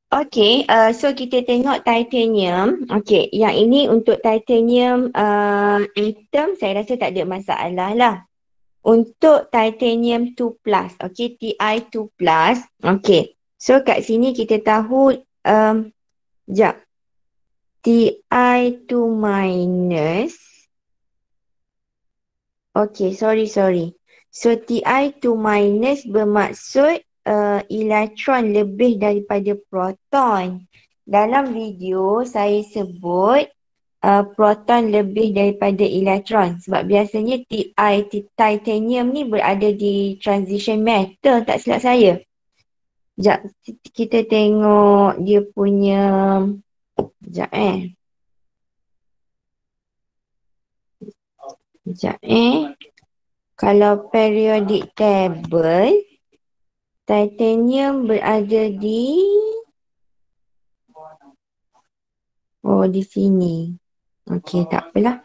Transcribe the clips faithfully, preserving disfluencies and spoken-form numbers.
Okay, uh, so kita tengok titanium. Okay, yang ini untuk titanium uh, atom saya rasa tak ada masalah lah. Untuk titanium two plus, okay, T I two plus. Okay, so kat sini kita tahu, um, jap, T I two minus. Okay, sorry, sorry. So T I two minus bermaksud uh, elektron lebih daripada proton. Dalam video saya sebut uh, proton lebih daripada elektron. Sebab biasanya Ti ti- titanium ni berada di transition metal, tak silap saya. Sekejap, kita tengok dia punya. Sekejap eh. Sekejap eh. Kalau periodic table, titanium berada di, oh, di sini. Okey, tak apalah.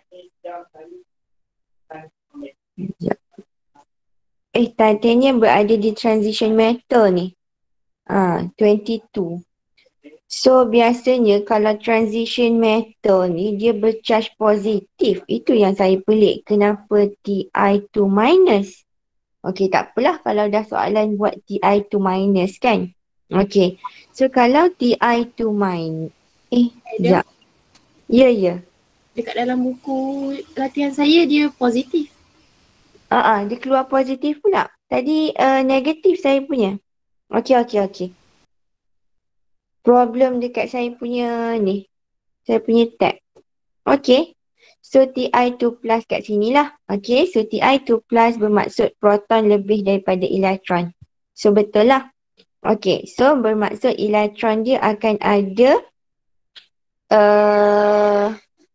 Sekejap. Eh, titanium berada di transition metal ni. Ah, twenty-two. So, biasanya kalau transition metal ni dia bercharge positif. Itu yang saya pelik. Kenapa Ti two minus? Okey, tak apalah kalau dah soalan buat Ti two minus kan. Okey. So, kalau Ti two minus. Eh, Ada sekejap. Ya, ya. dekat dalam buku latihan saya dia positif. Ah, uh-uh, dia keluar positif pula. Tadi uh, negatif saya punya. Okey, okey, okey. Problem dekat saya punya ni. Saya punya tab. Okey. So Ti two plus kat sini lah. Okey. So Ti two plus bermaksud proton lebih daripada elektron. So betul lah. Okey. So bermaksud elektron dia akan ada uh,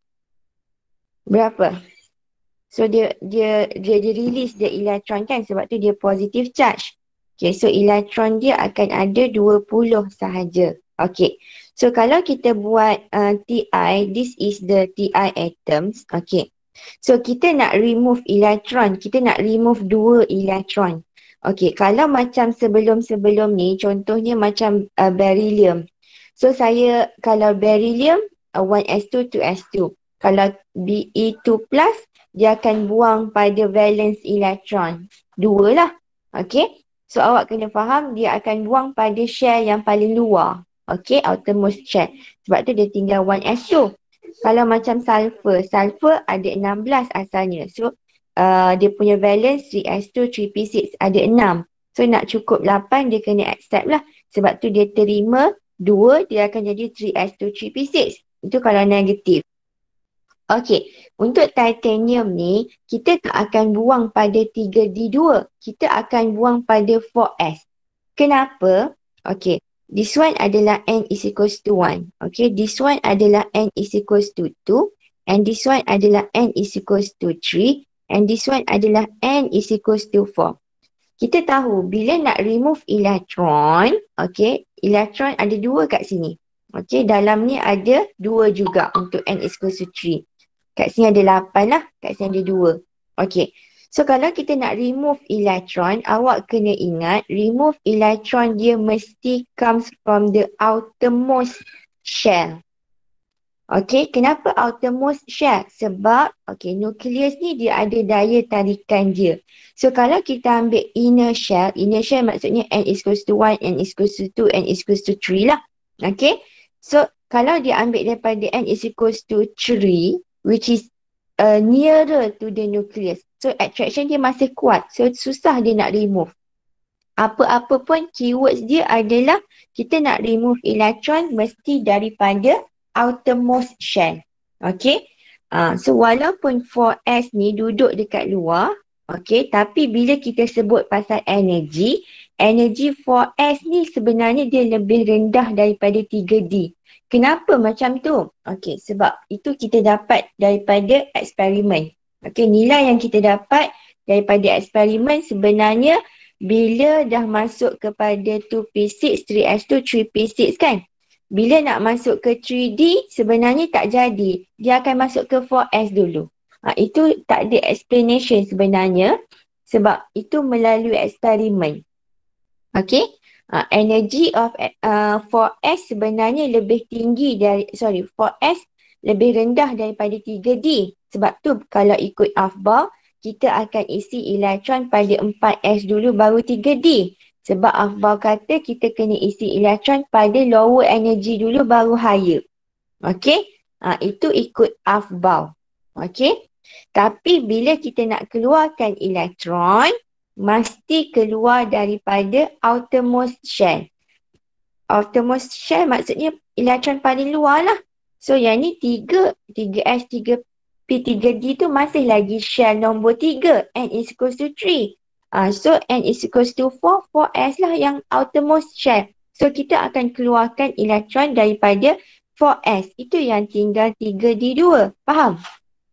berapa? So dia dia dia, dia release dia elektron kan, sebab tu dia positive charge. Okay, so elektron dia akan ada dua puluh sahaja. Okay, so kalau kita buat uh, Ti, this is the Ti atoms. Okay, so kita nak remove elektron, kita nak remove dua elektron. Okay, kalau macam sebelum-sebelum ni, contohnya macam uh, beryllium. So saya, kalau beryllium, uh, one s two, two s two. Kalau Be two plus, dia akan buang pada valence elektron. Dua lah. Okay. So awak kena faham dia akan buang pada share yang paling luar. Okay. Outermost share. Sebab tu dia tinggal one s two. Kalau macam sulfur. Sulfur ada enam belas asalnya. So uh, dia punya valence three s two, three p six ada enam. So nak cukup lapan dia kena accept lah. Sebab tu dia terima dua, dia akan jadi three s two, three p six. Itu kalau negatif. Okey, untuk titanium ni, kita tak akan buang pada tiga D two, kita akan buang pada four S. Kenapa? Okey, this one adalah N is equals to one. Okey, this one adalah N is equals to two. And this one adalah N is equals to three. And this one adalah N is equals to four. Kita tahu bila nak remove elektron, okey, elektron ada dua kat sini. Okey, dalam ni ada dua juga untuk N is equals to three. Kat sini ada lapan lah, kat sini ada dua. Okay. So kalau kita nak remove elektron, awak kena ingat remove elektron dia mesti comes from the outermost shell. Okay, kenapa outermost shell? Sebab, okay, nukleus ni dia ada daya tarikan dia. So kalau kita ambil inner shell, inner shell maksudnya N is equals to one, N is equals to two, N is equals to three lah. Okay, so kalau dia ambil daripada N is equals to three, which is uh, nearer to the nucleus. So attraction dia masih kuat. So susah dia nak remove. Apa-apa pun keywords dia adalah kita nak remove elektron mesti daripada outermost shell. Okay. Uh, so walaupun four S ni duduk dekat luar. Okay. Tapi bila kita sebut pasal energy. Energy four S ni sebenarnya dia lebih rendah daripada tiga D. Kenapa macam tu? Okey, sebab itu kita dapat daripada eksperimen. Okey, nilai yang kita dapat daripada eksperimen sebenarnya bila dah masuk kepada two p six, three s two, three p six kan? Bila nak masuk ke three D sebenarnya tak jadi. Dia akan masuk ke four S dulu. Ha, itu tak ada explanation sebenarnya sebab itu melalui eksperimen. Okey? Uh, energy of uh, four S sebenarnya lebih tinggi dari, sorry, four S lebih rendah daripada tiga D. Sebab tu kalau ikut Afbau, kita akan isi elektron pada empat S dulu baru tiga D. Sebab Afbau kata kita kena isi elektron pada lower energy dulu baru higher. Okey? Ha, itu ikut Afbau. Okey? Tapi bila kita nak keluarkan elektron, mesti keluar daripada outermost shell. Outermost shell maksudnya elektron paling luar lah. So yang ni tiga, tiga S, tiga P, tiga D tu masih lagi shell nombor tiga. N is equals to three. Uh, so N is equals to four, four S lah yang outermost shell. So kita akan keluarkan elektron daripada four S. Itu yang tinggal tiga D dua. Faham?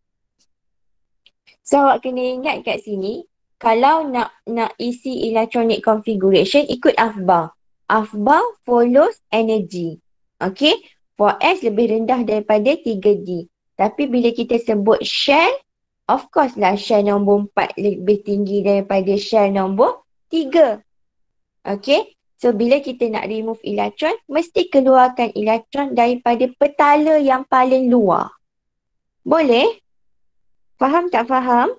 So awak kena ingat kat sini, kalau nak nak isi electronic configuration, ikut Afbau. Afbau follows energy. Okay? four S lebih rendah daripada tiga D. Tapi bila kita sebut shell, of course lah shell nombor empat lebih tinggi daripada shell nombor tiga. Okay? So bila kita nak remove elektron, mesti keluarkan elektron daripada petala yang paling luar. Boleh? Faham tak faham?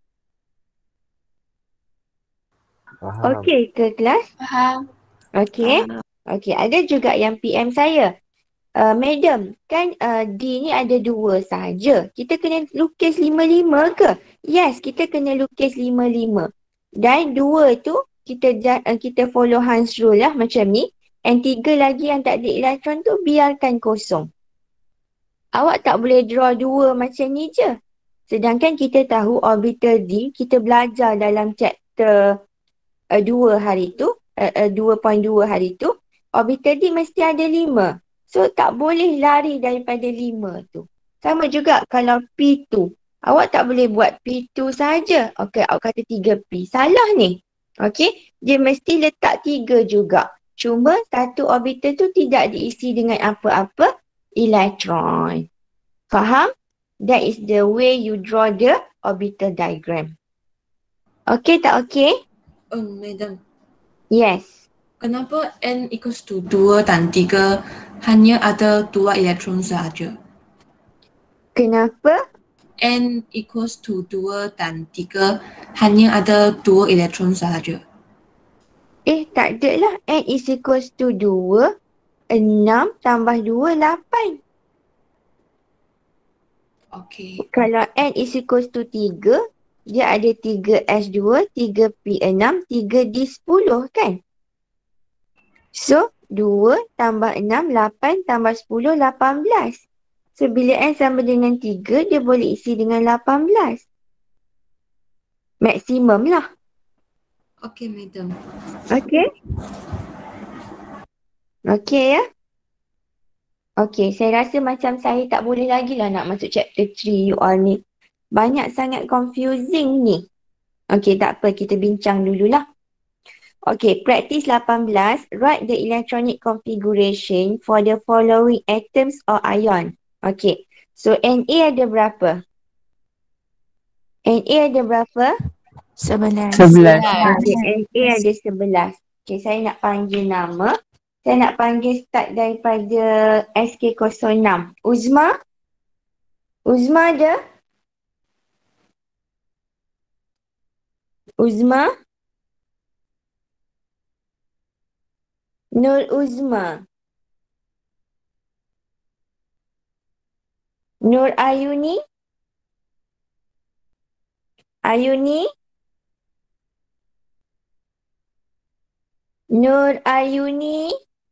Faham. Okey ke kelas? Faham. Okey. Okey, ada juga yang P M saya. Uh, Madam, kan uh, D ni ada dua sahaja. Kita kena lukis lima-lima ke? Yes, kita kena lukis lima-lima. Dan dua tu, kita uh, kita follow Hans rule lah macam ni. And tiga lagi yang tak ada elektron tu, biarkan kosong. Awak tak boleh draw dua macam ni je. Sedangkan kita tahu orbital D, kita belajar dalam chapter uh, dua hari tu, uh, uh, dua titik dua hari tu, orbital D mesti ada lima. So tak boleh lari daripada lima tu. Sama juga kalau P two. Awak tak boleh buat P two saja. Okey, awak kata tiga P. Salah ni. Okey, dia mesti letak tiga juga. Cuma satu orbital tu tidak diisi dengan apa-apa elektron. Faham? That is the way you draw the orbital diagram. Okay tak okay? Um, Madam, Yes. kenapa N equals to dua dan tiga hanya ada dua elektron sahaja? Kenapa? N equals to dua dan tiga hanya ada dua elektron sahaja. Eh, tak ada lah. N is equals to dua. enam tambah dua, lapan. Okay. Kalau N is equals to tiga, dia ada tiga S dua, tiga P enam, tiga D sepuluh kan? So, dua tambah enam, lapan tambah sepuluh, lapan belas. So, bila N sama dengan tiga, dia boleh isi dengan lapan belas. Maksimum lah. Okay, Madam. Okay? Okay ya? Okay, saya rasa macam saya tak boleh lagi lah nak masuk chapter three you all ni. Banyak sangat confusing ni. Okay, tak apa. Kita bincang dululah. Okay, practice lapan belas. Write the electronic configuration for the following atoms or ion. Okay, so Na ada berapa? Na ada berapa? Sebelas. Sebelas. Okay, Na ada sebelas. Okay, saya nak panggil nama. Saya nak panggil start daripada S K kosong enam. Uzma? Uzma ada? Uzma? Nur Uzma? Nur Ayuni? Ayuni? Nur Ayuni?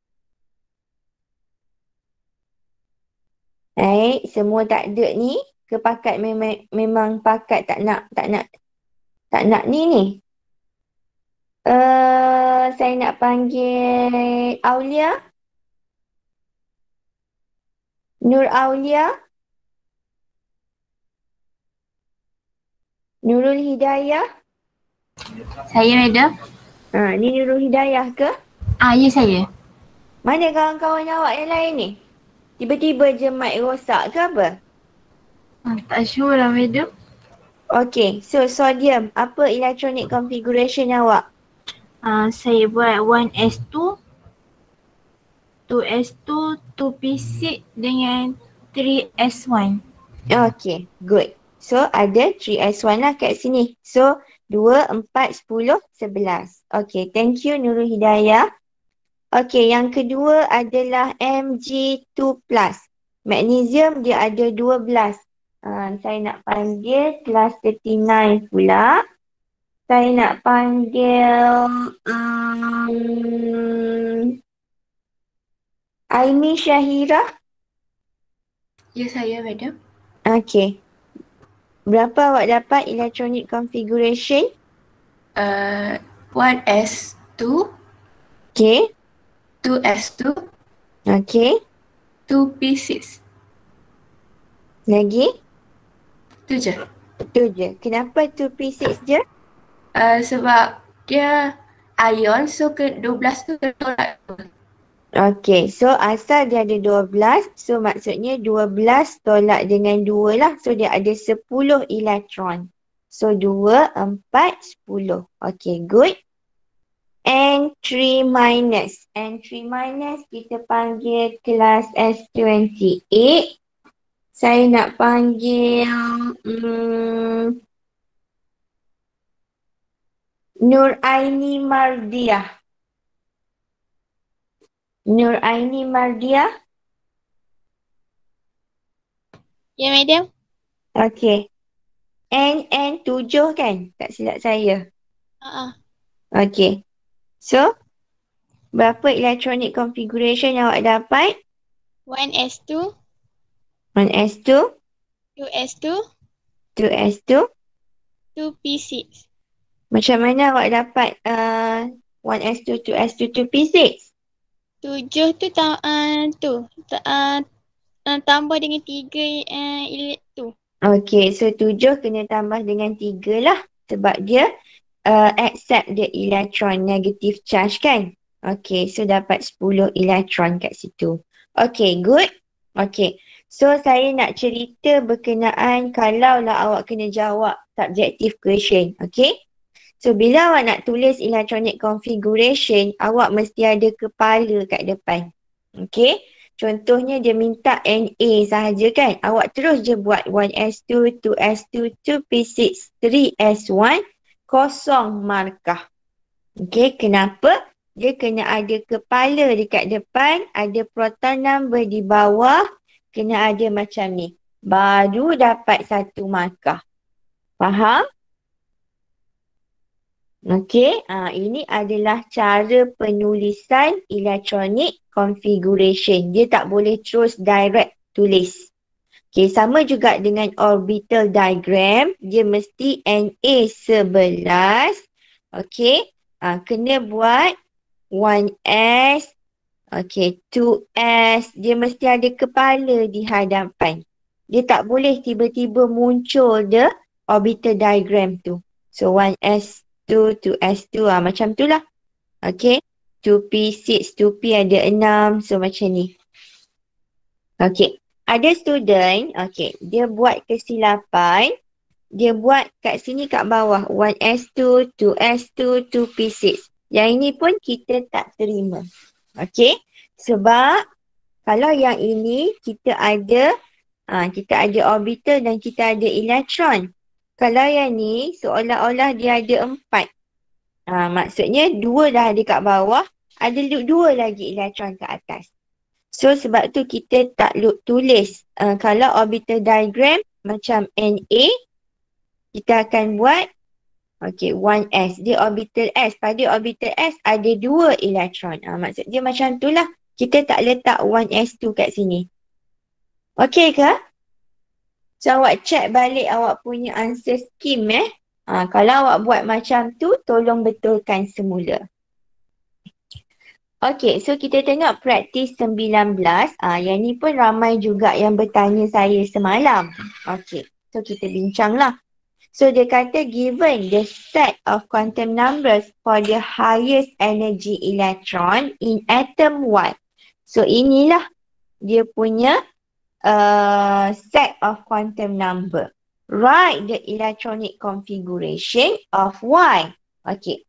Baik, semua tak ada ni. Kepakat memang memang pakat tak nak tak nak tak nak ni ni. Uh, saya nak panggil Aulia. Nur Aulia. Nurul Hidayah. Saya, Madam. Ha, ni Nurul Hidayah ke? Ah, ya saya. Mana kawan-kawan awak yang lain ni? Tiba-tiba je mic rosak ke apa? Ah, tak sure lah, Madam. Okay, so sodium. Apa electronic configuration awak? Ah, saya buat one S two, two S two, two P six dengan three S one. Okay, good. So ada three S one lah kat sini. So dua, empat, sepuluh, sebelas. Okay, thank you Nurul Hidayah. Okay, yang kedua adalah M G two plus. Magnesium dia ada dua belas. Uh, saya nak panggil class thirty-nine pula. Saya nak panggil um, Aimi Syahira. Ya, saya, madam. Okay. Berapa awak dapat electronic configuration? Uh, one S two, Okay. two S two, Okay. two P six. Lagi? Itu je. Tu je. Kenapa two P six je? Uh, sebab dia ion, so ke dua belas tu kena tolak. Okay. So asal dia ada dua belas. So maksudnya dua belas tolak dengan dua lah. So dia ada sepuluh elektron. So dua, empat, sepuluh. Okay. Good. N three minus. N three minus kita panggil kelas S twenty-eight. Saya nak panggil hmm, Nur Aini Mardiah. Nur Aini Mardiah. Ya, madam. Okay. N N tujuh kan? Tak silap saya. Uh-uh. Okay. So, berapa electronic configuration yang awak dapat? one S two, one S two, two S two, two S two. two P six. Macam mana awak dapat uh, one S two, two S two, two P six? Tujuh tu ta- uh, tu ta- uh, uh, tambah dengan tiga uh, ilet tu. Okay, so tujuh kena tambah dengan tiga lah. Sebab dia uh, accept the electron negative charge kan? Okay, so dapat sepuluh elektron kat situ. Okay, good. Okay, so saya nak cerita berkenaan kalaulah awak kena jawab subjective question. Okay? So, bila awak nak tulis electronic configuration, awak mesti ada kepala kat depan. Okay? Contohnya dia minta N A sahaja kan? Awak terus je buat one S two, two S two, two P six, three S one, kosong markah. Okay, kenapa? Dia kena ada kepala dekat depan, ada proton number di bawah, kena ada macam ni. Baru dapat satu markah. Faham? Okey, uh, ini adalah cara penulisan electronic configuration. Dia tak boleh terus direct tulis. Okey, sama juga dengan orbital diagram. Dia mesti N A eleven. Okey, uh, kena buat one S. Okey, two S. Dia mesti ada kepala di hadapan. Dia tak boleh tiba-tiba muncul the orbital diagram tu. So, one S two, two S two ah, macam tu lah. Okay. two P six, two P ada enam. So macam ni. Okay. Ada student, okay, dia buat kesilapan. Dia buat kat sini kat bawah. one S two, two S two, two P six. Yang ini pun kita tak terima. Okay. Sebab kalau yang ini kita ada, ah, kita ada orbital dan kita ada elektron. Kalau yang ni seolah-olah dia ada empat. Ha, maksudnya dua dah ada kat bawah, ada dua lagi elektron kat atas. So sebab tu kita tak tulis. Uh, kalau orbital diagram macam N A, kita akan buat okay, one S. Dia orbital S. Pada orbital S ada dua elektron. Ha, maksud dia macam tu lah. Kita tak letak one S two kat sini. Okay ke? So awak check balik awak punya answer scheme eh. Ha, kalau awak buat macam tu, tolong betulkan semula. Okay, so kita tengok praktis sembilan belas. Ha, yang ni pun ramai juga yang bertanya saya semalam. Okay, so kita bincanglah. So dia kata given the set of quantum numbers for the highest energy electron in atom Y. So inilah dia punya Uh, set of quantum number. Write the electronic configuration of Y. Okay.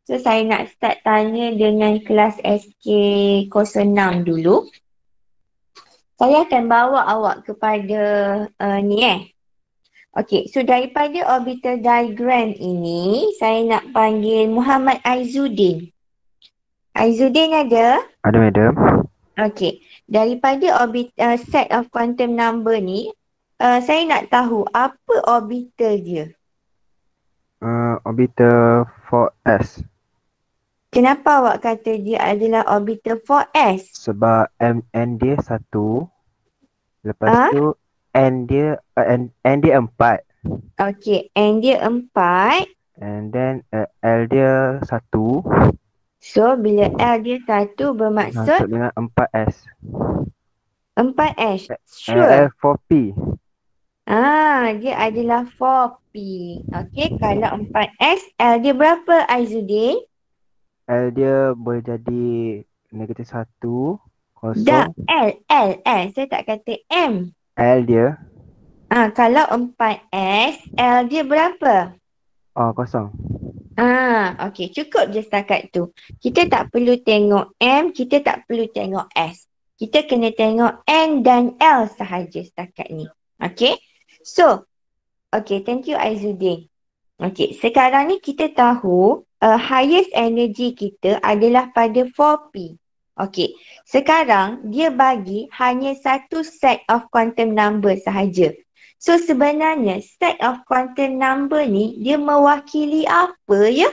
So saya nak start tanya dengan kelas S K kosong enam dulu. Saya akan bawa awak kepada uh, ni eh. Okey, so daripada orbital diagram ini, saya nak panggil Muhammad Aizuddin. Aizuddin ada? Ada, madam. Okey, daripada orbit uh, set of quantum number ni, uh, saya nak tahu apa orbital dia. Uh, orbital four S. Kenapa awak kata dia adalah orbital four S? Sebab M, N dia satu. Lepas Ah? tu N dia uh, N, N dia empat. Okey, N dia empat. And then uh, L dia satu. So, bila L dia satu bermaksud Masuk dengan empat S. empat S. Uh, Sure. L four P. Ah, dia adalah four P. Okey, kalau empat S, L dia berapa, Aizuddin? L dia boleh jadi negatif satu. Dah, Kosong. L, L, L. Saya tak kata M. L dia. Ah, kalau empat S, L dia berapa? Oh, kosong. Ah, okey, cukup je setakat tu. Kita tak perlu tengok M, kita tak perlu tengok S. Kita kena tengok N dan L sahaja setakat ni. Okey? So, okey, thank you Aizuddin. Okey, sekarang ni kita tahu uh, highest energy kita adalah pada four P. Okey, sekarang dia bagi hanya satu set of quantum number sahaja. So sebenarnya set of quantum number ni dia mewakili apa ya?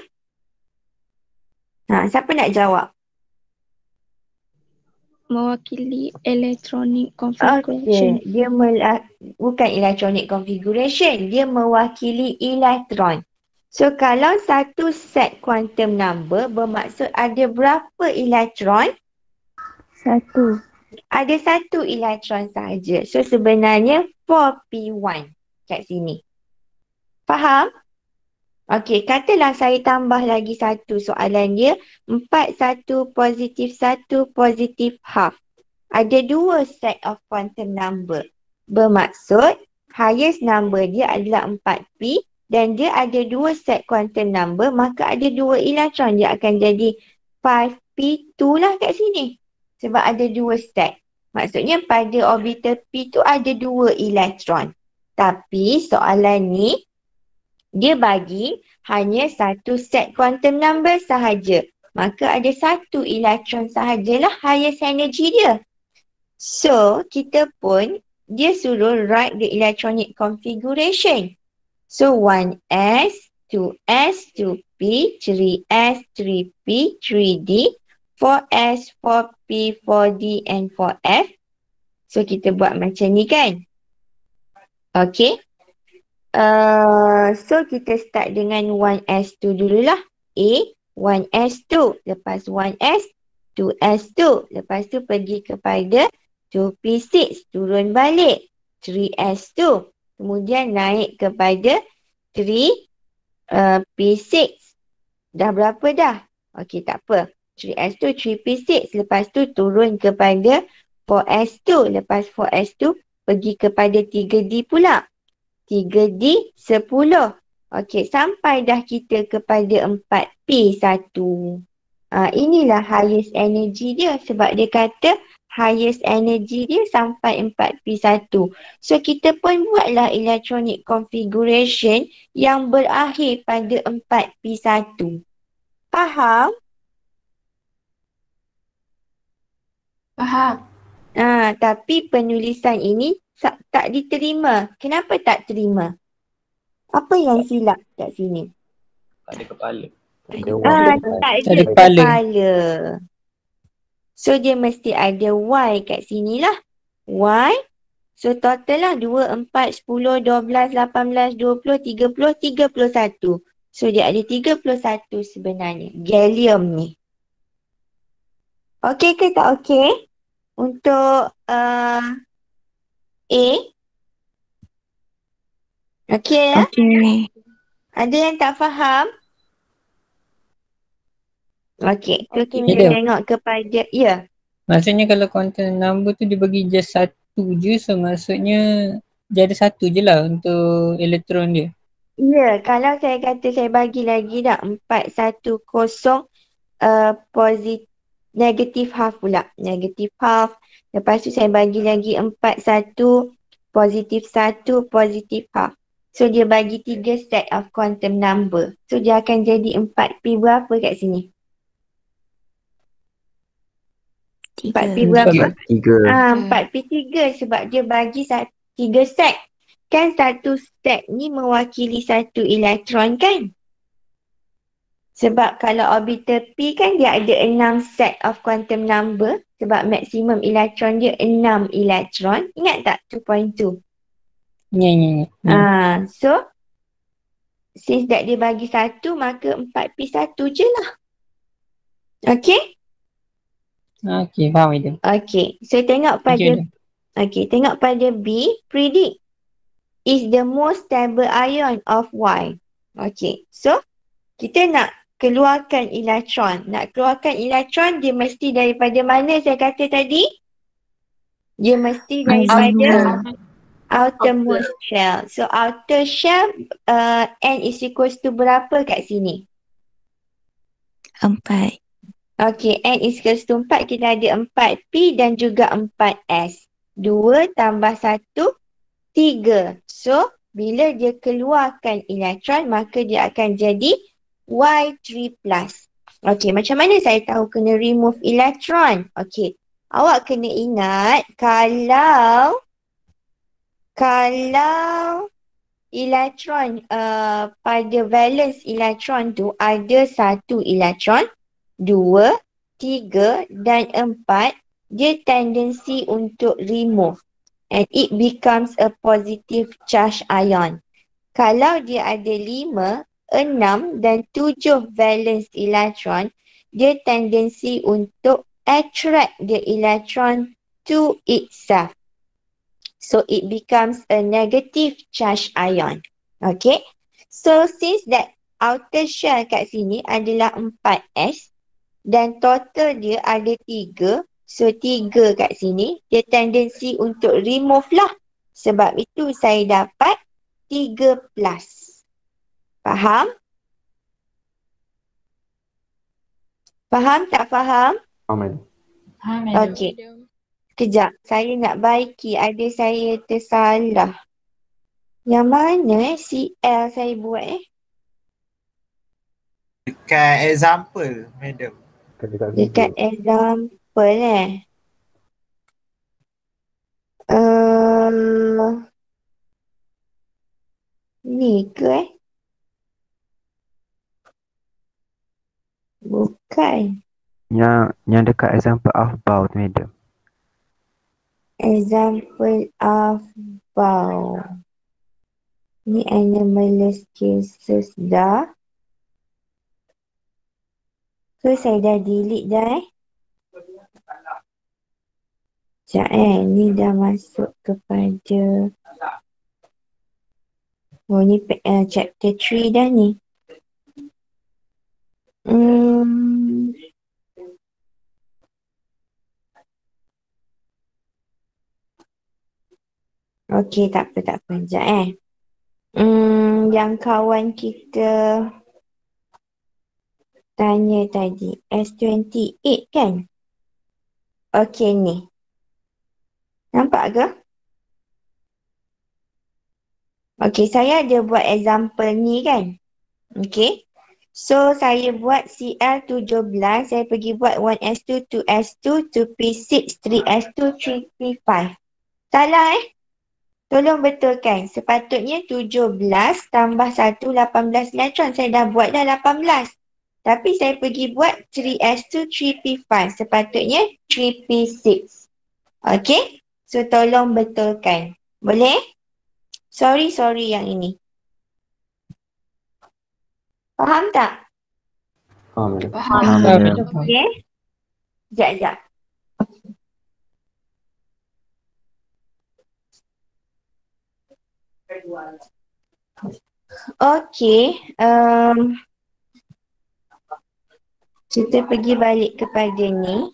Ha, siapa nak jawab? Mewakili electronic Okey, configuration. dia mela- bukan electronic configuration, dia mewakili elektron. So kalau satu set quantum number bermaksud ada berapa elektron? Satu. Ada satu elektron sahaja. So sebenarnya four P one kat sini. Faham? Okey, katalah saya tambah lagi satu soalan dia. Empat, satu, positif satu, positif half. Ada dua set of quantum number. Bermaksud highest number dia adalah empat P dan dia ada dua set quantum number, maka ada dua elektron. Dia akan jadi five P two lah kat sini. Sebab ada dua set. Maksudnya pada orbital P tu ada dua elektron. Tapi soalan ni dia bagi hanya satu set quantum number sahaja. Maka ada satu elektron sahajalah highest energy dia. So kita pun dia suruh write the electronic configuration. So one S, two S, two P, three S, three P, three D, four S, four P, four D and four F. So kita buat macam ni kan. Okay. Uh, so kita start dengan one S two dululah. A, one S two. Lepas one S, two S two. Lepas tu pergi kepada two P six. Turun balik. three S two. Kemudian naik kepada three P six. Dah berapa dah? Okey, tak apa. three S two, three P six. Lepas tu turun kepada four S two. Lepas four S two pergi kepada three D pula. three D sepuluh. Okey, sampai dah kita kepada four P one. Uh, inilah highest energy dia sebab dia kata highest energy dia sampai four P one. So kita pun buatlah electronic configuration yang berakhir pada four P one. Faham? Faham. Ah, tapi penulisan ini tak, tak diterima. Kenapa tak terima? Apa yang silap kat sini? Tak ada kepala. Ah, tak Tak ada ada kepala. kepala. So dia mesti ada Y kat sini lah. Y. So total lah dua, empat, sepuluh, dua belas, lapan belas, dua puluh, tiga puluh, tiga puluh satu. So dia ada tiga puluh satu sebenarnya. Gallium ni. Okey ke tak okey? Untuk uh, A. Okey ya? Okay. Ada yang tak faham? Okey, so kita Madam. tengok kepada, ya. Maksudnya kalau quantum number tu dia bagi just satu je, so maksudnya dia ada satu je lah untuk elektron dia. Ya, kalau saya kata saya bagi lagi dah empat, satu, kosong uh, positif, negatif half pula. Negatif half. Lepas tu saya bagi lagi empat, satu, positif satu, positif half. So dia bagi tiga set of quantum number. So dia akan jadi empat P berapa kat sini? empat P Tiga. berapa? Empat tiga. Ah, empat P tiga sebab dia bagi sat- tiga set. Kan satu set ni mewakili satu elektron kan? Sebab kalau orbital P kan dia ada enam set of quantum number sebab maksimum elektron dia enam elektron. Ingat tak two point two? Ya, ya, ya. ya. Ah, so since that dia bagi satu maka empat P satu je lah. Okay? Okey, faham itu. Okay. So tengok Thank you, pada Madam. okay, tengok pada B, predict is the most stable ion of Y. Okay. So kita nak keluarkan elektron. Nak keluarkan elektron dia mesti daripada mana saya kata tadi? Dia mesti daripada outermost shell. So outer shell uh, N is equals to berapa kat sini? Empat. Okay, N is equals to empat. Kita ada empat P dan juga empat S. dua tambah satu, tiga. So, bila dia keluarkan elektron, maka dia akan jadi Y three plus. Okay, macam mana saya tahu kena remove elektron? Okay, awak kena ingat kalau kalau elektron uh, pada valence elektron tu ada satu elektron, dua, tiga dan empat, dia tendensi untuk remove and it becomes a positive charge ion. Kalau dia ada lima, enam dan tujuh valence elektron, dia tendensi untuk attract the electron to itself. So it becomes a negative charge ion. Okay. So since that outer shell kat sini adalah empat S dan total dia ada tiga. So tiga kat sini dia tendensi untuk remove lah. Sebab itu saya dapat tiga plus. Faham? Faham tak faham? Faham, Madam. Okey. Kejap, saya nak baiki. Ada saya tersalah. Yang mana eh? C L saya buat eh? Dekat example, madam. Dekat Dekat video. example eh. Uh, ni ke eh? Bukan. Yang yang dekat example of bow tu, Madam. Example of bow. Ni anomalous cases dah. So saya dah delete dah eh. Sekejap eh. Ni dah masuk kepada. Oh ni uh, chapter three dah ni. Hmm. Okey, tak apa, tak apa. Sekejap eh. Hmm, yang kawan kita tanya tadi. S twenty-eight kan? Okey ni. Nampak ke? Okey, saya ada buat example ni kan? Okey. So, saya buat C L seventeen. Saya pergi buat one S two, two S two, two P six, three S two, three P five. Salah eh? Tolong betulkan. Sepatutnya tujuh belas tambah satu, lapan belas elektron. Saya dah buat dah lapan belas. Tapi saya pergi buat three S two, three P five. Sepatutnya three P six. Okay? So, tolong betulkan. Boleh? Sorry, sorry yang ini. Faham tak? Faham, Madam. Faham. Ah, Madam. betul, faham. Okay? Sekejap, sekejap. Okay. Um, kita pergi balik kepada ni.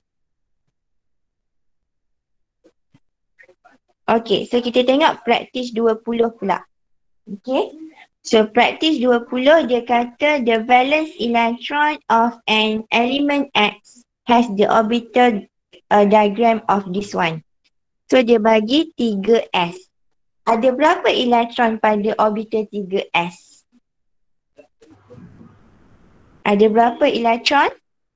Okay. So, kita tengok praktis dua puluh pula. Okay. So practice dua puluh dia kata the valence electron of an element X has the orbital uh, diagram of this one. So dia bagi tiga S. Ada berapa elektron pada orbital tiga S? Ada berapa elektron?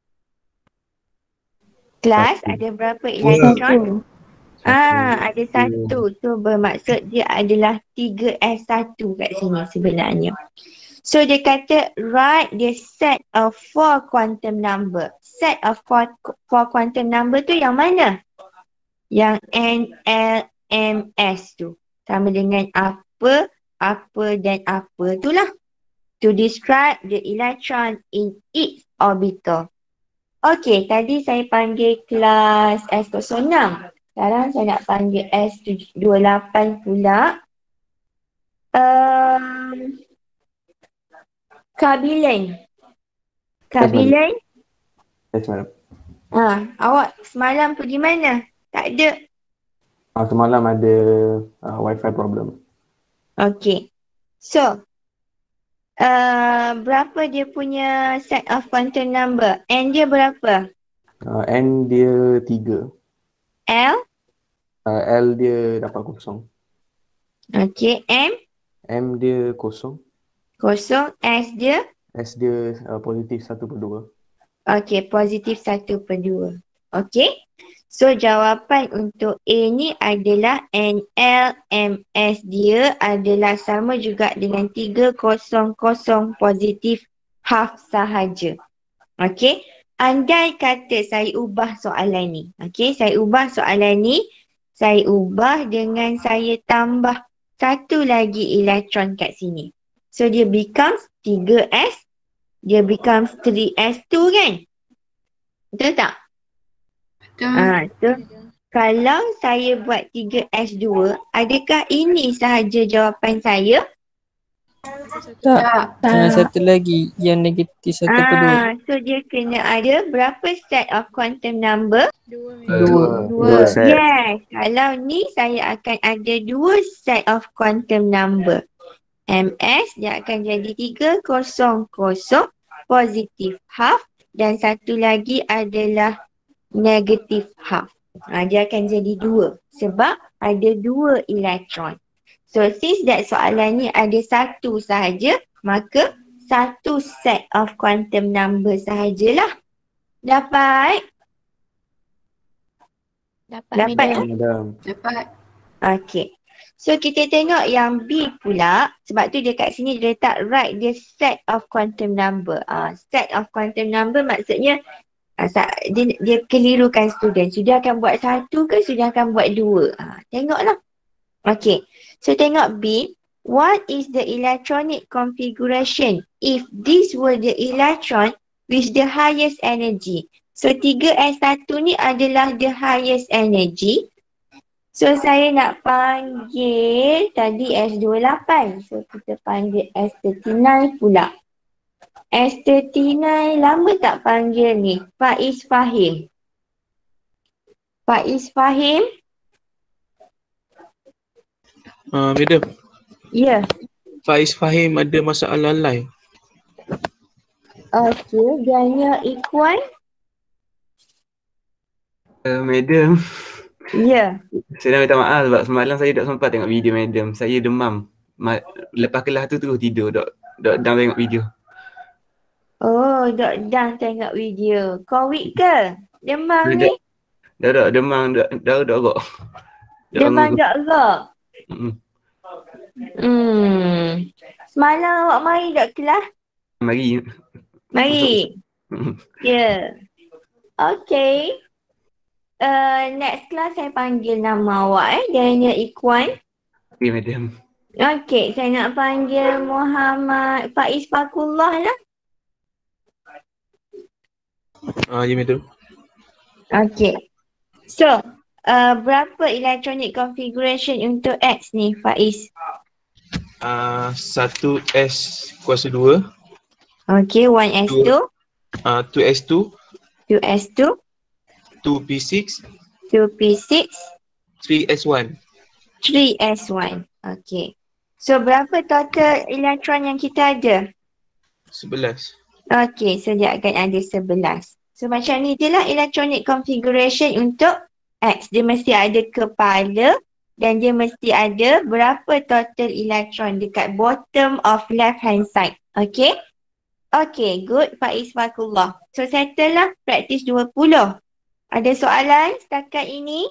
Kelas, Satu. ada berapa elektron? Satu. Ah, ada satu. So bermaksud dia adalah tiga S satu kat sini sebenarnya. So dia kata write the set of four quantum number. Set of four, four quantum number tu yang mana? Yang N, L, M, S tu. Sama dengan apa, apa dan apa tu lah. To describe the electron in its orbital. Okey, tadi saya panggil kelas S kosong enam. Sekarang saya nak panggil S dua puluh lapan pula. Um, Kabilen. Kabilen. Yes, madam. Ha, awak semalam pergi mana? Tak ada. Ah, semalam ada uh, wifi problem. Okey. So, uh, berapa dia punya set of quantum number? N dia berapa? Uh, N dia tiga. L? Uh, L dia dapat kosong. Okey. M? M dia kosong. Kosong. S dia? S dia uh, positif satu per dua. Okey, positif satu per dua. Okey. So, jawapan untuk A ni adalah N L M S dia adalah sama juga dengan tiga kosong kosong positif half sahaja. Okey. Andai kata saya ubah soalan ni. Okey, saya ubah soalan ni. Saya ubah dengan saya tambah satu lagi elektron kat sini. So, dia becomes tiga S. Dia becomes three S two kan? Betul tak? Betul. Ah, so, kalau saya buat tiga S two, adakah ini sahaja jawapan saya? Tak. Tak. Yang satu lagi yang negatif satu per dua. Ah, so dia kena ada berapa set of quantum number? Dua. Dua. Dua set. Yes. Kalau ni saya akan ada dua set of quantum number. M S dia akan jadi tiga kosong kosong positif half dan satu lagi adalah negatif half. Ha, dia akan jadi dua sebab ada dua elektron. So since that soalan ni ada satu sahaja, maka satu set of quantum number sahajalah. Dapat? Dapat. Dapat. Madam. Madam. Dapat. Okay. So kita tengok yang B pula, sebab tu dia kat sini dia letak write the set of quantum number. Ah, set of quantum number maksudnya ah, dia, dia kelirukan student. Sudah akan buat satu ke sudah akan buat dua? Ah, tengoklah. Okay. So tengok B. What is the electronic configuration if this were the electron with the highest energy? So tiga S satu ni adalah the highest energy. So saya nak panggil tadi S dua puluh lapan. So kita panggil S tiga puluh sembilan pula. S tiga puluh sembilan lama tak panggil ni. Faiz Fahim. Faiz Fahim? Uh, Madam, Ya. Yeah. Faiz Fahim ada masalah line. Okey, dia hanya equal. Uh, madam, Ya. saya nak minta maaf sebab semalam saya tak sempat tengok video madam. Saya demam. Ma- lepas kelas tu terus tidur, dok dok dah tengok video. Oh, dok dah tengok video. Covid ke? Demam ni? Dah dah demam, dah dah dah agak. Demam tak agak? Hmm. Hmm. Semalam awak mari tak kelas? Mari. Mari. Ya. Yeah. Okay. Uh, next class saya panggil nama awak eh. Dia hanya Ikhwan. Okay, madam. Okay, saya nak panggil Muhammad Faiz Fakullah lah. Ah, uh, ya madam. Okay. So, uh, berapa electronic configuration untuk X ni Faiz? Ah, uh, satu S kuasa dua. Okay, one S two. Ah, uh, two S two. two S two. two P six. two P six. three S one. three S one. Okay. So berapa total elektron yang kita ada? Sebelas. Okay, so dia akan ada sebelas. So macam ni je lah electronic configuration untuk X. Dia mesti ada kepala dan dia mesti ada berapa total elektron dekat bottom of left hand side. Okay? Okay, good. Faiz Fakullah. So settle lah praktis dua puluh. Ada soalan setakat ini?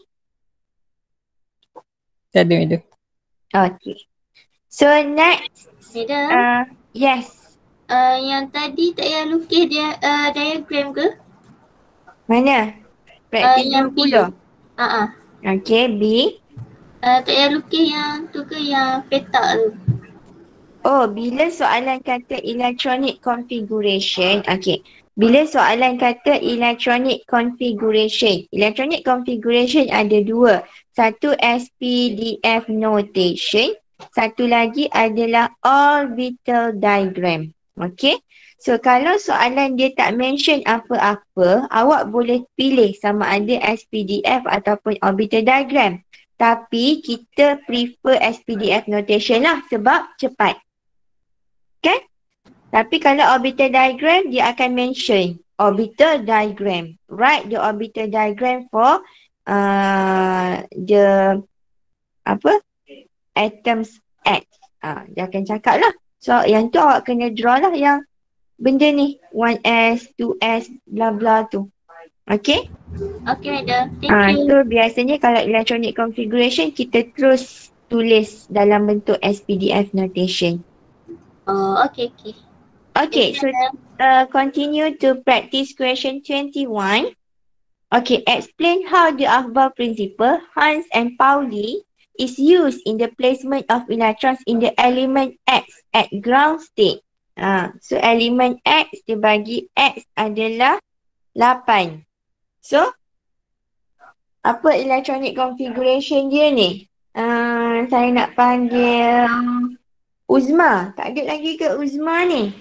Tak ada, ada. Okay. So next. Madam, Uh, yes. uh, yang tadi tak payah lukis dia uh, diagram ke? Mana? Uh, Praktis yang dua puluh. Ah, uh-uh. Okay, B. uh, tak payah lukis yang tu ke yang petak tu? Oh, bila soalan kata electronic configuration, okay. Bila soalan kata electronic configuration, electronic configuration ada dua. Satu S P D F notation, satu lagi adalah orbital diagram. Okay. So kalau soalan dia tak mention apa-apa, awak boleh pilih sama ada S P D F ataupun orbital diagram. Tapi kita prefer S P D F notation lah sebab cepat. Kan? Tapi kalau orbital diagram, dia akan mention orbital diagram. Write the orbital diagram for uh, the apa atoms X. Uh, dia akan cakap lah. So yang tu awak kena draw lah yang benda ni. one S, two S, bla bla tu. Okay? Okay, madam. Thank Uh, you. so biasanya kalau electronic configuration, kita terus tulis dalam bentuk S P D F notation. Oh, okay, okay. Okay, so uh, continue to practice question twenty-one. Okay, explain how the Aufbau principle, Hans and Pauli, is used in the placement of electrons in the element X at ground state. Uh, so element X, dia bagi X adalah lapan. So, apa electronic configuration dia ni? Uh, saya nak panggil Uzma. Tak ada lagi ke Uzma ni?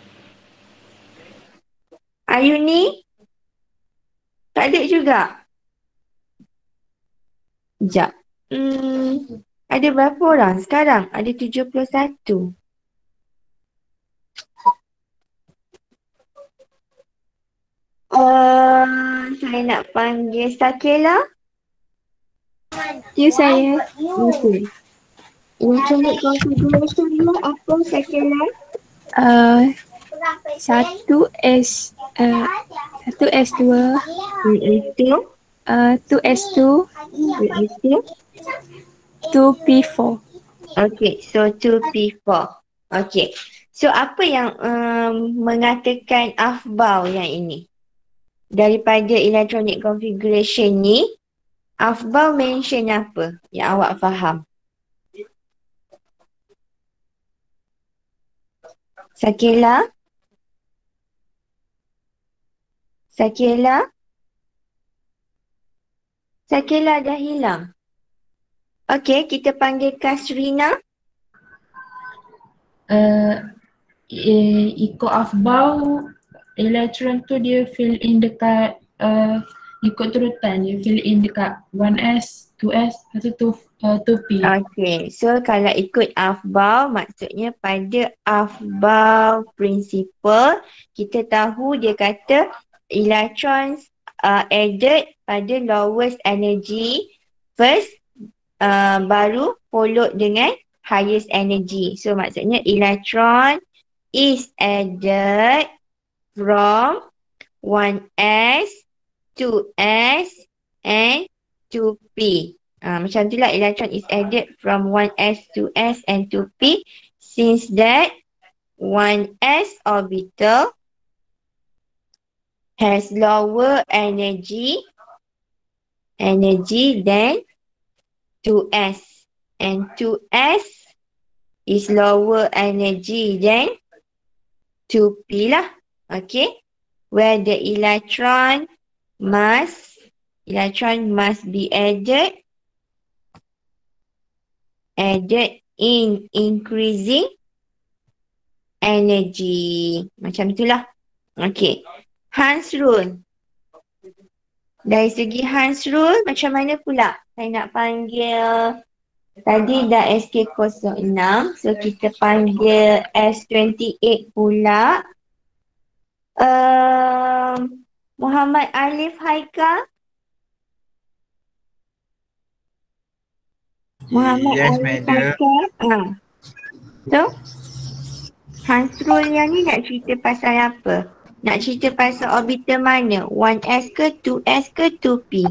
Ayuni? Tak ada juga. Sekejap. Hmm, ada berapa orang sekarang? Ada tujuh puluh satu. Uh, saya nak panggil Sakela. Ya, saya. Okay. Electronic configuration dia apa Sakela? Uh, satu S uh, satu S dua, Itu. uh, two S two, Itu. two P four. Okay, so two P four. Okay. So apa yang um, mengatakan Aufbau yang ini? Daripada electronic configuration ni, Aufbau mention apa yang awak faham? Sakela? Sakela? Sakela dah hilang. Okay, kita panggil Kasrina. Uh, eh, ikut Aufbau, elektron tu dia fill in dekat uh, ikut turutan, dia fill in dekat one S, two S, lepas tu uh, two P. Okay, so kalau ikut Aufbau, maksudnya pada Aufbau principle, kita tahu dia kata electrons uh, added pada lowest energy first, uh, baru followed dengan highest energy. So maksudnya electron is added from one S, two S and two P. Uh, macam itulah electron is added from one S, two S and two P. Since that one S orbital has lower energy energy than two S, and two S is lower energy than two P lah. Okay, where the electron must electron must be added added in increasing energy. Macam itulah. Okay. Hans rule. Dari segi Hans rule, macam mana pula? Saya nak panggil Tadi dah S K kosong enam. So kita panggil S dua lapan pula. Um, Muhammad Alif Haikal. Muhammad Yes, Alif madam. Haikal. Ha. So, Hansrul yang ni nak cerita pasal apa? Nak cerita pasal orbital mana? one S ke two S ke two P?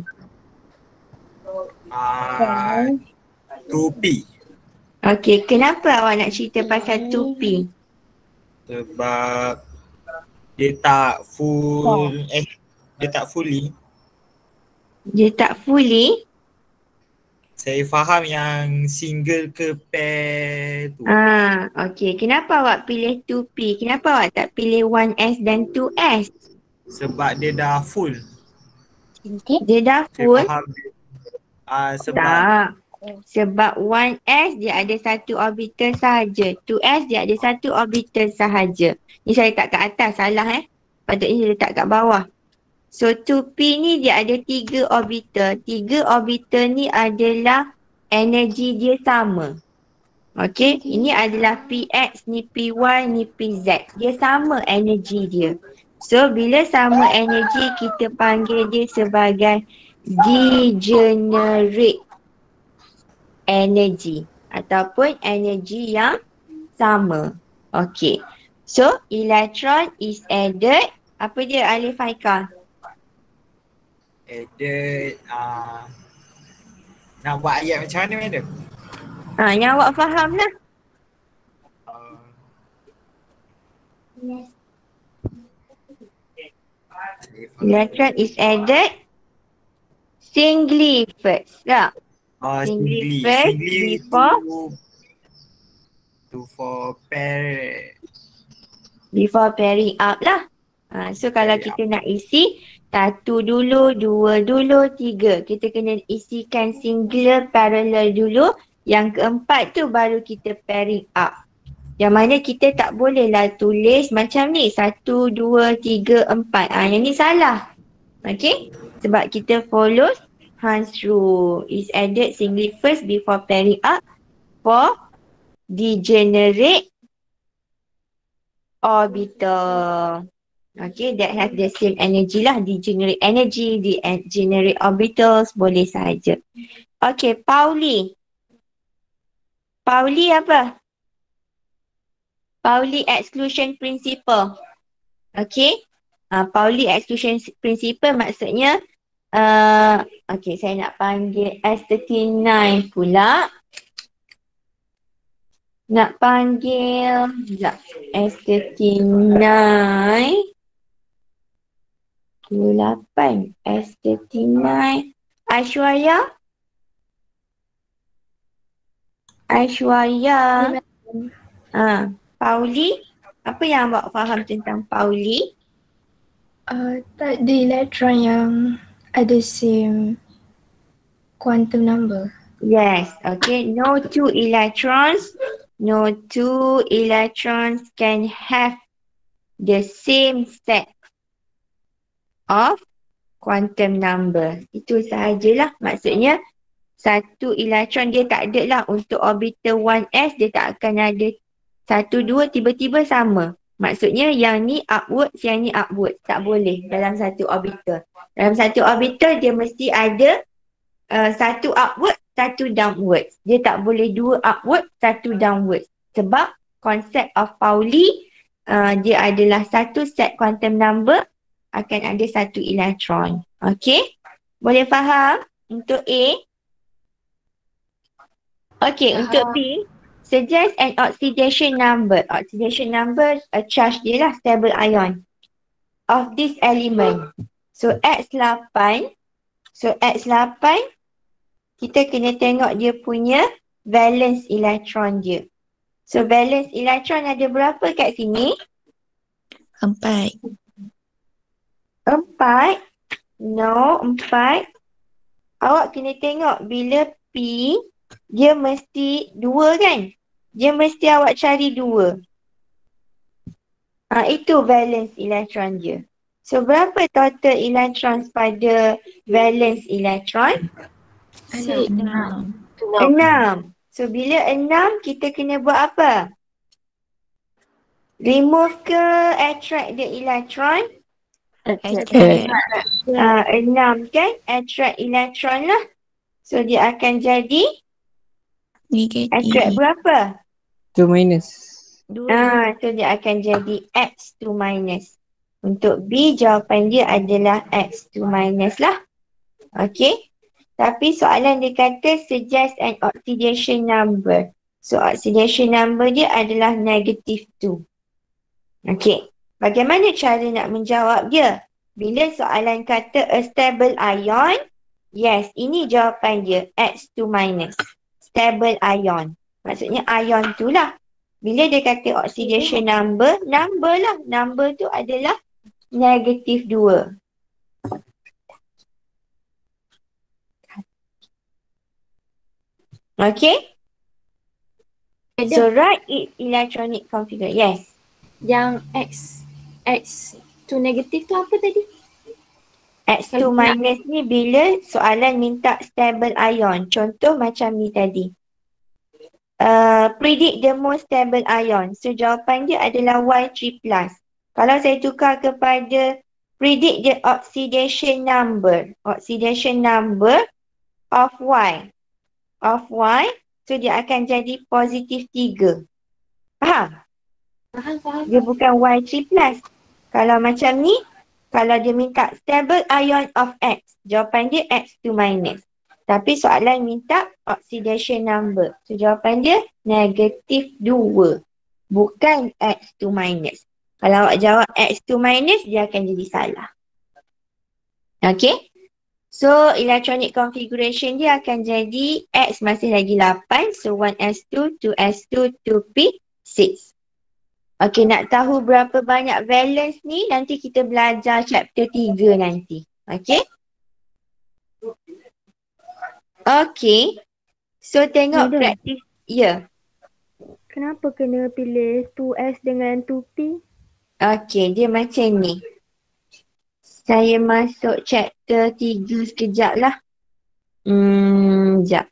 Ah, two P. Okey, kenapa awak nak cerita pasal two P? Sebab dia tak full eh dia tak fully. Dia tak fully? Saya faham yang single ke pair tu. Ah, okey. Kenapa awak pilih two P? Kenapa awak tak pilih one S dan two S? Sebab dia dah full. Dia dah Saya full? faham dia. Ah, sebab Tak. Sebab one S dia ada satu orbital sahaja. two S dia ada satu orbital sahaja. Ni saya letak kat atas, salah eh. Patutnya dia letak kat bawah. So two P ni dia ada tiga orbital. Tiga orbital ni adalah energi dia sama. Okey, ini adalah P X, ni P Y, ni P Z. Dia sama energi dia. So bila sama energi kita panggil dia sebagai degenerate energy ataupun energi yang sama. Okey. So electron is added. Apa dia Alif Haikal? added ah nak buat ayat macam mana madam? Ha, yang awak faham lah. Uh, Electron is added singly first. Tak? uh, Singly singly. first Singly before to, to for pair. before pairing up lah. Ha, so kalau Pairing kita nak isi satu dulu, dua dulu, tiga. Kita kena isikan singular parallel dulu. Yang keempat tu baru kita pairing up. Yang mana kita tak boleh lah tulis macam ni. Satu, dua, tiga, empat. Ah, yang ni salah. Okay? Sebab kita follow Hans rule. Is added singly first before pairing up for degenerate orbital. Okay, that has the same energy lah. Degenerate energy, degenerate orbitals, boleh sahaja. Okay, Pauli. Pauli apa? Pauli exclusion principle. Okay. Uh, Pauli exclusion principle maksudnya, uh, okay, saya nak panggil S tiga sembilan pula. Nak panggil, sekejap, S tiga sembilan. dua lapan, S tiga sembilan. Aishwarya? Aishwarya. Ah, Pauli, apa yang awak faham tentang Pauli? Uh, tak ada elektron yang ada same quantum number. Yes, okay. No two electrons, no two electrons can have the same set of quantum number. Itu sahajalah. Maksudnya satu elektron dia tak ada lah untuk orbital one S, dia tak akan ada satu, dua tiba-tiba sama. Maksudnya yang ni upwards, yang ni upwards. Tak boleh dalam satu orbital. Dalam satu orbital dia mesti ada uh, satu upwards, satu downwards. Dia tak boleh dua upwards, satu downwards. Sebab konsep of Pauli uh, dia adalah satu set quantum number akan ada satu elektron. Okay? Boleh faham? Untuk A. Okay, Faham. untuk B. Suggest an oxidation number. Oxidation number, a charge dia lah, stable ion of this element. So X lapan. So X lapan, kita kena tengok dia punya valence electron dia. So valence electron ada berapa kat sini? Empat. Empat. No, empat. Awak kena tengok bila P, dia mesti dua kan? Dia mesti awak cari dua. Ah, itu valence electron dia. So berapa total electrons pada valence electron? Enam. Enam. So bila enam kita kena buat apa? Remove ke attract the electron? Attract. Uh, enam kan? Attract electron lah. So dia akan jadi attract Negatif. berapa? Two minus. Ah, so dia akan jadi X two minus. Untuk B jawapan dia adalah X two minus lah. Okay. Tapi soalan dia kata suggest an oxidation number. So oxidation number dia adalah negative two. Okay. Bagaimana cara nak menjawab dia? Bila soalan kata a stable ion, yes, ini jawapan dia X two minus. Stable ion. Maksudnya ion tu lah. Bila dia kata oxidation number, number lah. Number tu adalah negatif dua. Okay? So write its electronic configuration. Yes. Yang X, X tu negatif tu apa tadi? X two minus ni bila soalan minta stable ion. Contoh macam ni tadi. Uh, predict the most stable ion. So jawapan dia adalah Y three plus. Kalau saya tukar kepada predict the oxidation number. Oxidation number of Y. Of Y. So dia akan jadi positif tiga. Faham? Faham, faham. Dia bukan Y three plus. Kalau macam ni, kalau dia minta stable ion of X, jawapan dia X two minus. Tapi soalan minta oxidation number. So jawapan dia negatif dua. Bukan X two minus. Kalau awak jawab X two minus, dia akan jadi salah. Okay. So electronic configuration dia akan jadi X masih lagi lapan. So one S two, two S two, two P, six. Okay, nak tahu berapa banyak valence ni, nanti kita belajar chapter tiga nanti. Okay. Okay. So tengok Madam. praktis. Ya. Kenapa kena pilih two S dengan two P? Okay, dia macam ni. Saya masuk chapter tiga sekejap lah. Hmm, sekejap.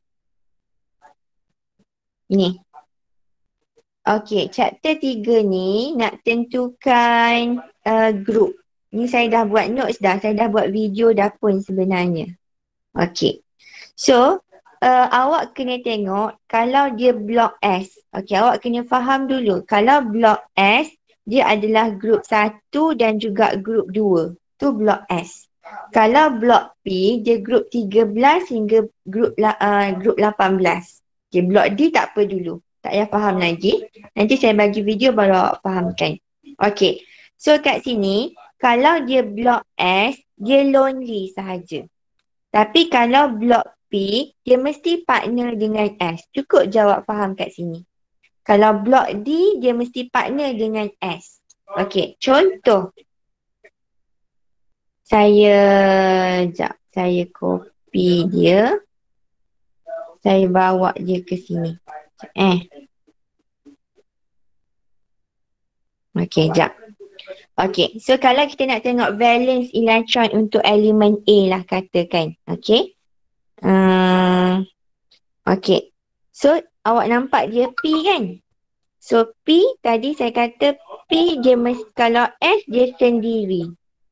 Ni. Okay, chapter tiga ni nak tentukan uh, group. Ni saya dah buat notes dah. Saya dah buat video dah pun sebenarnya. Okay. So, uh, awak kena tengok kalau dia blok S. Okay, awak kena faham dulu. Kalau blok S, dia adalah group satu dan juga group dua. Tu blok S. Kalau blok P, dia group tiga belas hingga group, uh, group lapan belas. Okay, blok D tak apa dulu. Tak payah faham lagi. Nanti saya bagi video baru awak fahamkan. Okay. So kat sini, kalau dia blok S, dia lonely sahaja. Tapi kalau blok P, dia mesti partner dengan S. Cukup jawab faham kat sini. Kalau blok D, dia mesti partner dengan S. Okay. Contoh. Saya, sekejap. Saya copy dia. Saya bawa dia ke sini. Eh. Okay, sekejap. Okay, so kalau kita nak tengok valence electron untuk elemen A lah katakan. Okay. Uh, okay. So, awak nampak dia P kan? So, P tadi saya kata P dia mesti, kalau S dia sendiri.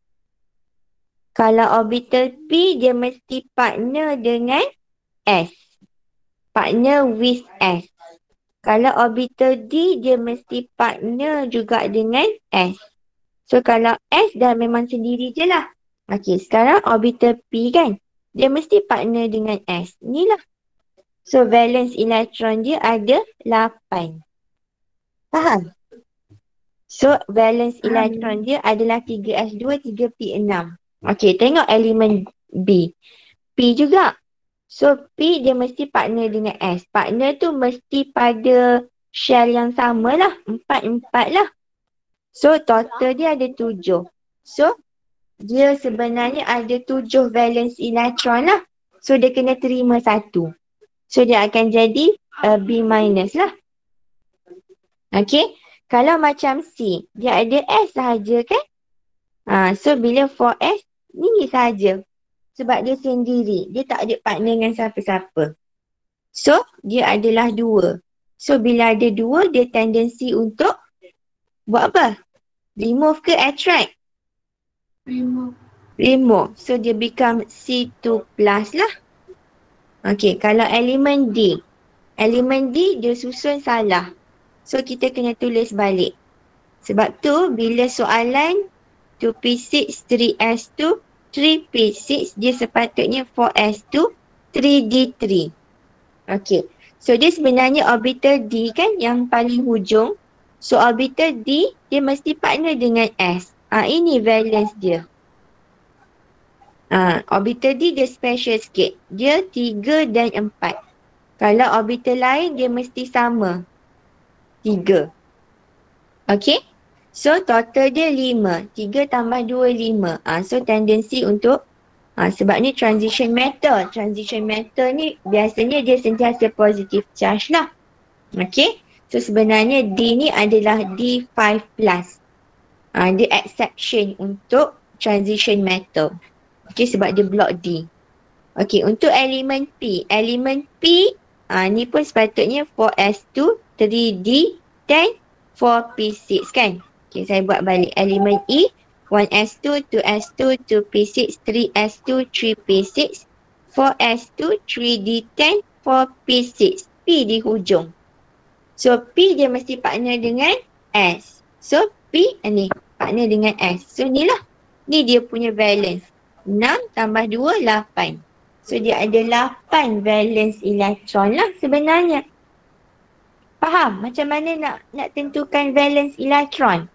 Kalau orbital P dia mesti partner dengan S. Partner with S. Kalau orbital D, dia mesti partner juga dengan S. So, kalau S dah memang sendiri je lah. Okay, sekarang orbital P kan. Dia mesti partner dengan S. Inilah. So, valence electron dia ada lapan. Faham? So, valence electron dia adalah tiga S dua, tiga P enam. Okay, tengok elemen B. P juga. So, P dia mesti partner dengan S. Partner tu mesti pada shell yang sama lah. Empat-empat lah. So, total dia ada tujuh. So, dia sebenarnya ada tujuh valence electron lah. So, dia kena terima satu. So, dia akan jadi uh, B minus lah. Okay. Kalau macam C, dia ada S sahaja kan? Ha, so, bila four S, ni sahaja. Sebab dia sendiri. Dia tak ada partner dengan siapa-siapa. So, dia adalah dua. So, bila ada dua, dia tendensi untuk buat apa? Remove ke attract? Remove. Remove. So, dia become C two plus lah. Okay, kalau elemen D. Elemen D, dia susun salah. So, kita kena tulis balik. Sebab tu, bila soalan two P six, three S two, three P six, dia sepatutnya four S two, three D three. Okay. So, dia sebenarnya orbital D kan yang paling hujung. So, orbital D, dia mesti partner dengan S. Ah, ini valence dia. Ah, orbital D, dia special sikit. Dia tiga dan empat. Kalau orbital lain, dia mesti sama. tiga. Okay. So, total dia lima. tiga tambah dua, lima. Ah, so, tendensi untuk Ha, sebab ni transition metal. Transition metal ni biasanya dia sentiasa positive charge lah. Okay. So sebenarnya D ni adalah D five plus. Ha, dia exception untuk transition metal. Okay, sebab dia block D. Okay, untuk elemen P. Elemen P ha, ni pun sepatutnya four S two, three D, dan four P six kan. Okay, saya buat balik. Elemen E one S two, two S two, two P six, three S two, three P six, four S two, three D ten, four P six. P di hujung. So, P dia mesti partner dengan S. So, P ni partner dengan S. So, ni lah. Ni dia punya valence. enam tambah dua, lapan. So, dia ada lapan valence elektron lah sebenarnya. Faham macam mana nak nak tentukan valence elektron?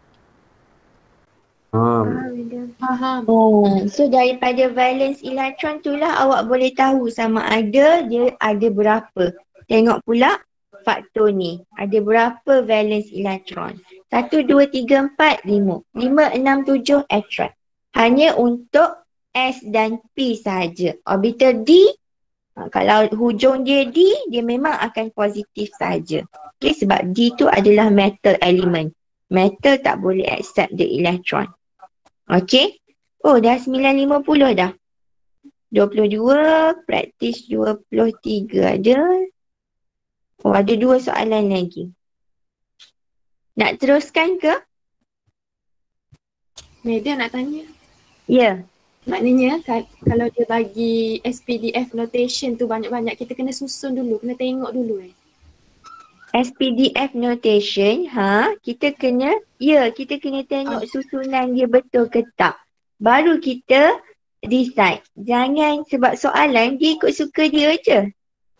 Um, Faham. Oh, so daripada valence elektron tu lah awak boleh tahu sama ada dia ada berapa. Tengok pula faktor ni. Ada berapa valence elektron. Satu, dua, tiga, empat, lima. Lima, enam, tujuh, attract. Hanya untuk S dan P sahaja. Orbital D, kalau hujung dia D, dia memang akan positif sahaja. Okay, sebab D tu adalah metal element. Metal tak boleh accept the electron. Okay. Oh, dah sembilan lima puluh dah. dua puluh dua, praktis dua puluh tiga ada. Oh, ada dua soalan lagi. Nak teruskan ke? Media nak tanya. Ya. Yeah. Maknanya kalau dia bagi S P D F notation tu banyak-banyak, kita kena susun dulu, kena tengok dulu eh. S P D F notation, ha, kita kena, ya, kita kena tengok susunan dia betul ke tak. Baru kita decide. Jangan sebab soalan dia ikut suka dia je.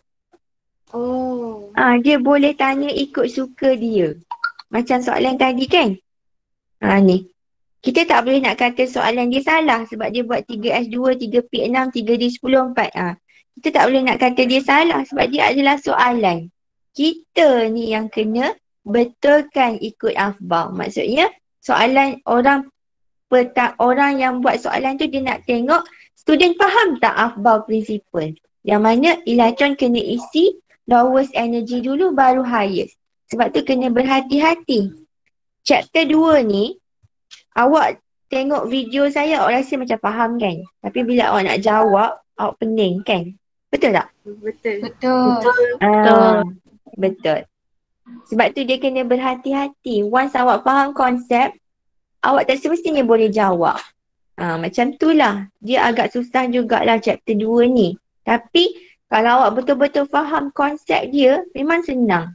Oh. Ah, dia boleh tanya ikut suka dia. Macam soalan tadi kan? Ha, ni. Kita tak boleh nak kata soalan dia salah sebab dia buat tiga S two, tiga P six, tiga D ten, empat. Ha. Kita tak boleh nak kata dia salah sebab dia adalah soalan. Kita ni yang kena betulkan ikut akhbar. Maksudnya soalan orang peta, orang yang buat soalan tu dia nak tengok student faham tak akhbar principle. Yang mana elektron kena isi lowest energy dulu baru highest. Sebab tu kena berhati-hati. Chapter two ni awak tengok video saya awak rasa macam faham kan. Tapi bila awak nak jawab awak pening kan. Betul tak? Betul. Betul. Ah, betul. Sebab tu dia kena berhati-hati. Once awak faham konsep, awak tak semestinya boleh jawab. Ah, macam tu lah. Dia agak susah jugalah chapter two ni. Tapi kalau awak betul-betul faham konsep dia, memang senang.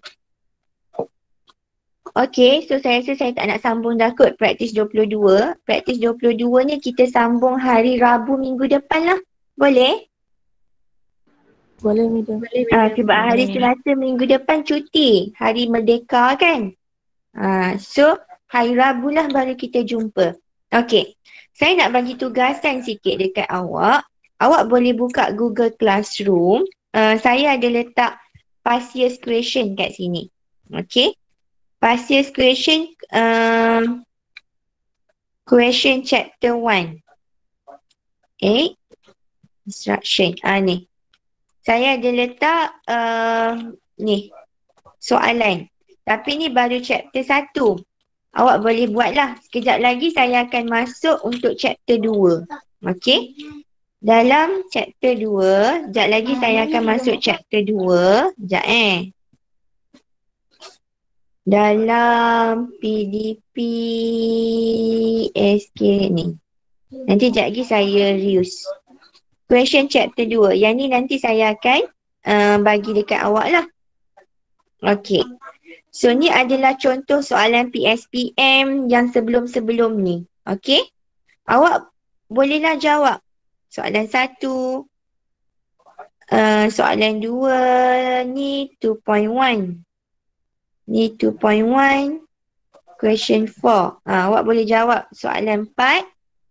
Okay, so saya rasa saya tak nak sambung dah kot praktis dua puluh dua. Praktis dua puluh dua ni kita sambung hari Rabu minggu depan lah. Boleh? Boleh, Mida. Ah, sebab hari Selasa minggu depan cuti. Hari Merdeka kan? Ah, so, hari Rabu lah baru kita jumpa. Okay. Saya nak bagi tugasan sikit dekat awak. Awak boleh buka Google Classroom. Uh, saya ada letak past year's question kat sini. Okay. Past year's question, uh, question chapter one. Okay. Instruction. Ah, ni. Saya ada letak uh, ni soalan. Tapi ni baru chapter satu. Awak boleh buatlah. Sekejap lagi saya akan masuk untuk chapter two. Okay. Dalam chapter dua, sekejap lagi saya akan masuk chapter dua. Sekejap eh. Dalam P D P S K ni. Nanti sekejap lagi saya reuse. Question chapter dua. Yang ni nanti saya akan uh, bagi dekat awak lah. Okay. So ni adalah contoh soalan P S P M yang sebelum-sebelum ni. Okay. Awak bolehlah jawab. Soalan satu. Uh, soalan dua ni two point one. Ni two point one. Question four. Uh, awak boleh jawab soalan empat.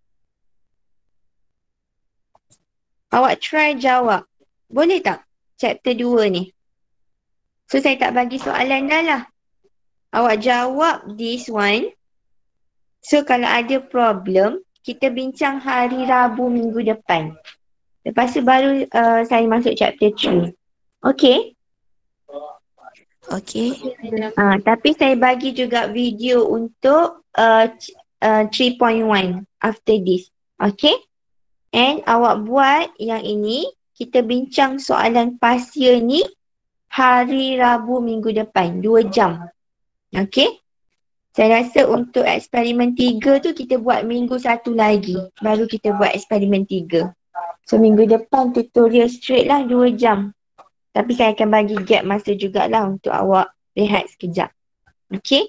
Awak try jawab. Boleh tak? Chapter dua ni. So saya tak bagi soalan dah lah. Awak jawab this one. So kalau ada problem, kita bincang hari Rabu minggu depan. Lepas tu baru uh, saya masuk chapter three. Okay? Okay. Uh, tapi saya bagi juga video untuk uh, uh, three point one after this. Okay? And awak buat yang ini, kita bincang soalan pasir ni hari Rabu minggu depan, dua jam. Okay? Saya rasa untuk eksperimen tiga tu kita buat minggu satu lagi. Baru kita buat eksperimen tiga. So minggu depan tutorial straight lah dua jam. Tapi saya akan bagi gap masa jugalah untuk awak rehat sekejap. Okay?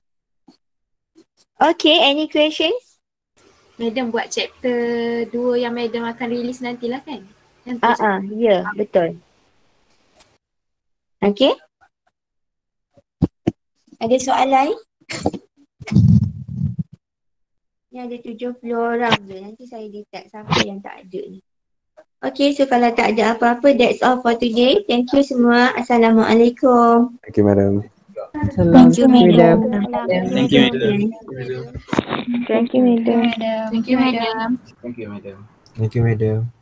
Okay, any questions? Madam buat chapter dua yang Madam akan release nantilah kan? Ah, uh-uh, ya, yeah, betul. Okay? Ada soalan? Ni ada tujuh puluh orang je. Nanti saya detect siapa yang tak ada ni. Okay, so kalau tak ada apa-apa, that's all for today. Thank you semua. Assalamualaikum. Thank you, madam. Thank you, madam. Thank you, madam. Thank you, madam. Thank you, madam. Thank you, madam. Thank you, madam.